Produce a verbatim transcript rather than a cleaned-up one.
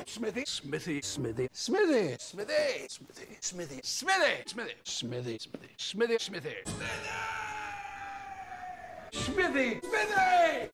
Smithee, Smithee, Smithee, Smithee, Smithee, Smithee, Smithee, Smithee, Smithee, Smithee, Smithee, Smithee, Smithee, Smithee, Smithee.